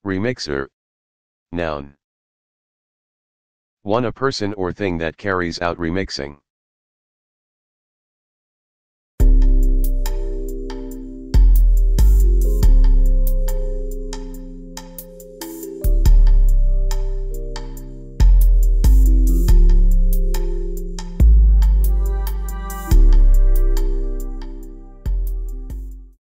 Remixer. Noun. 1. A person or thing that carries out remixing.